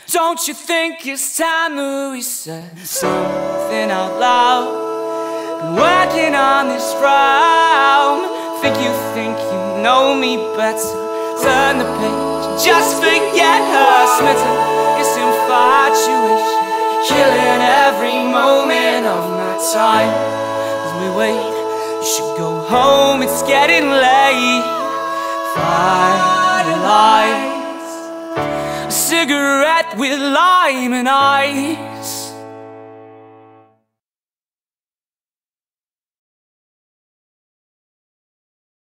Don't you think it's time that we said something out loud? Been working on this frown. Think you know me better. Turn the page and just forget her. Smitten, it's infatuation, killing every moment of my time. As we wait, you should go home, it's getting late. Firelight, a cigarette with lime and ice.